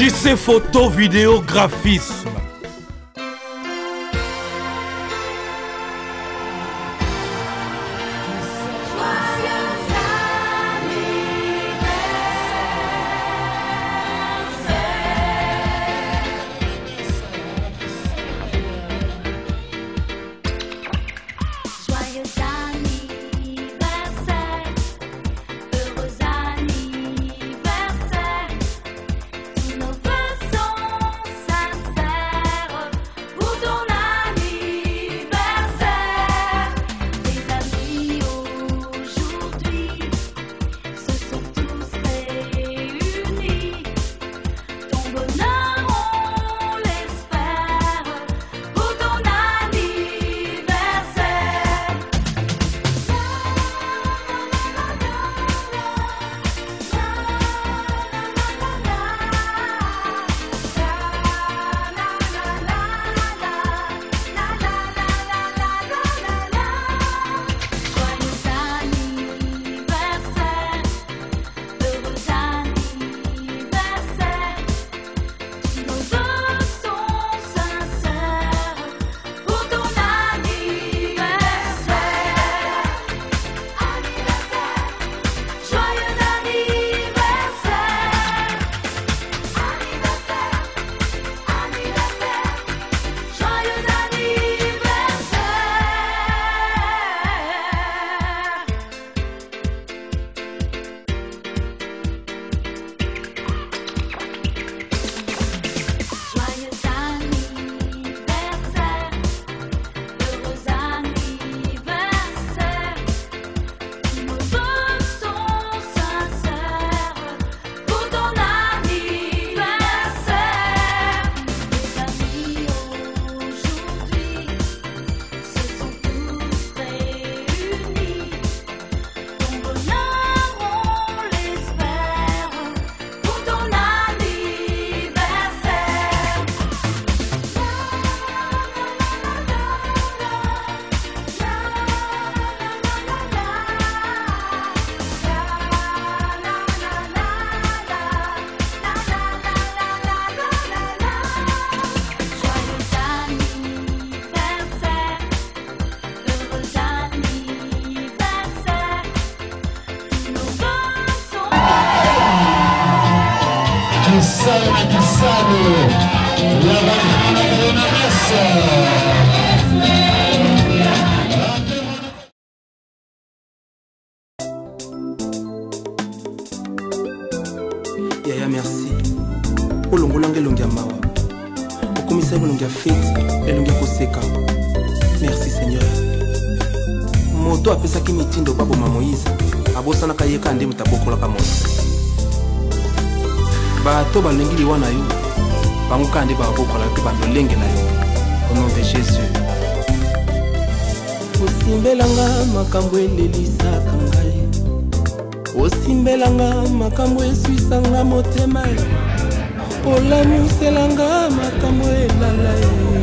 JC Photo Vidéo Graphisme. Yaya merci. Olongolanga elongi ya mawa. Okomisa elongi ya fete, elongi ya koseka. Merci Seigneur. Moto apesaki mitindo baboma Moïse. Abosanaka ye kande mutabokolaka Moïse. Bato balengi liwa na yo. Bango kande babokola pe bandolenge na yo. Au nom de Jésus. Osimbelanga makambo elelisaka ngai. Osimbelanga makambo eswisanga motema. Olamuselanga makambo elala.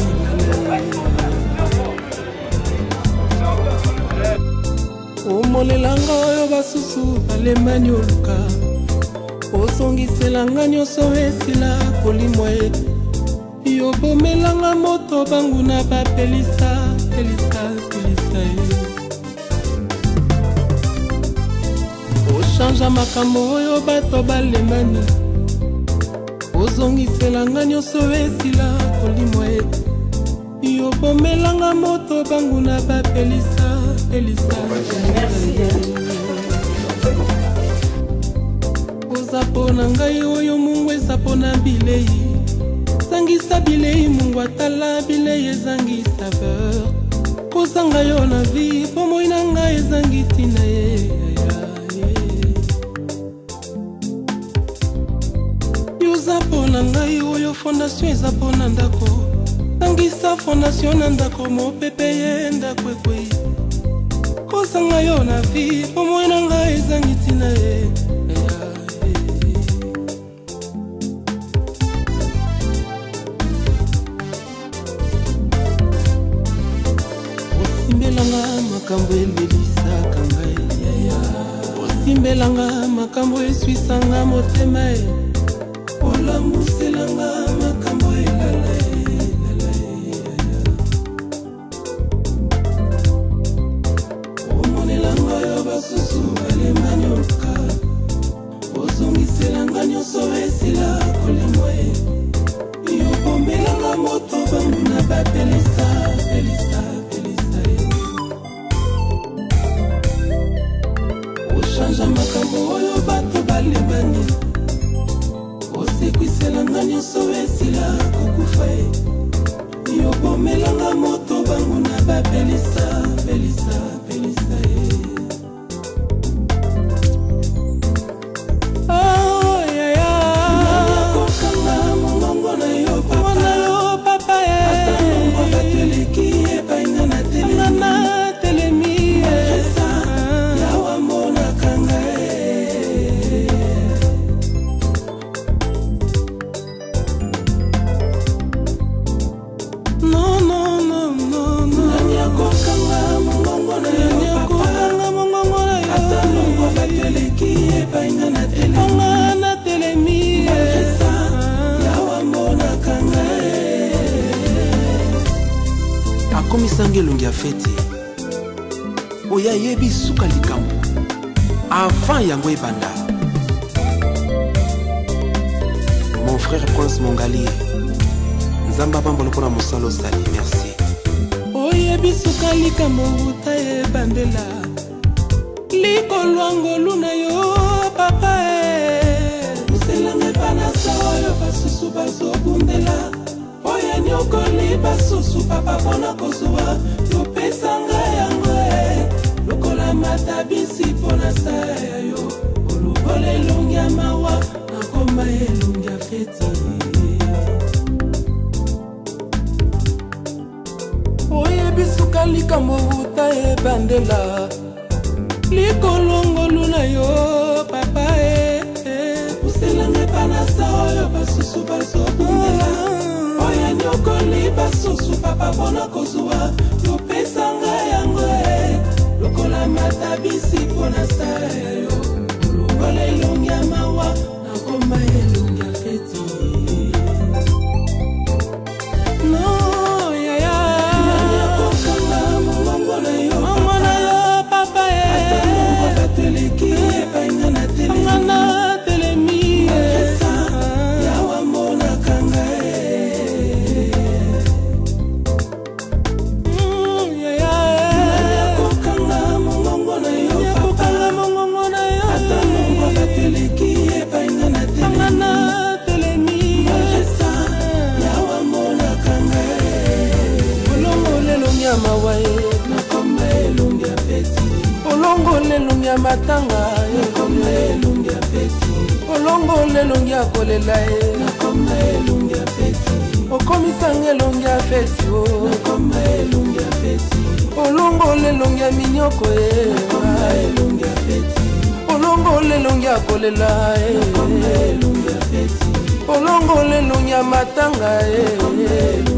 Omolelanga oyo basusu balemani oluka. Osongiselanga nyonso esila kolimwa ye. Yobomelanga moto banguna bapelisa pelisa ye. Oshanja makambo oyo bato balemani. Ozongiselanga nyonso esila kolimwa ye. Yobomelanga moto banguna bapelisa pelisa ye. Ozapona ngai oyo mungu ezapona bilei. Sangisa bilei mungu atala bilei ezangi saveur. Kozanga yo na vie pomoi na ngai ezangi tina ye. Yozapona ngai oyo fondation ezapona ndako. Sangisa fondation na ndako mopepe ye ndako ekwei. Kozanga yo na vie pomoi na ngai ezangi tina ye. Makambo elelisaka ngai. Osimbelanga makambo eswisanga motema. Olamusa okokwiselanga makambo elala omonelanga yo basusu balemanyoka ozongiselanga nyonso esila kolemwa yobombelanga moto bangu na bapelisa pelisa oshanja makambo oyo bato balebani osekwiselanga nyonso esila kokufa yobomelanga moto bangu na bapelisa pelisa akomisange elongi ya feti oyo ayebi suka likambo avant yango ebanda. Mon frère Prince Mongali nzamba pambolo mpona mosala osali merci oyebi suka likambo uta ebandela likolwangolu na yo papa oselanga panasa oyo basusu bazobundela oya nyokoli basusu papa mpona kozwa topesanga yango lokola matabisi mpona saya yo olubola elongi ya mawa nakoma elongi ya feti oyebi suka likambo uta ebandela likolongolu na yo papa oselanga panasa oyo basusu bazobundela oya nyokoli basusu papa mpona kozwa topesanga yango lokola matabisi mpona saya yo olubola elongi ya mawa nakoma elongi ya feti olongo lelongi ya matanga olongo lelongi ya kolela okomisanga elongi ya feti olongo lelongi ya minyoko olongo lelongi ya kolela olongo lelongi ya matanga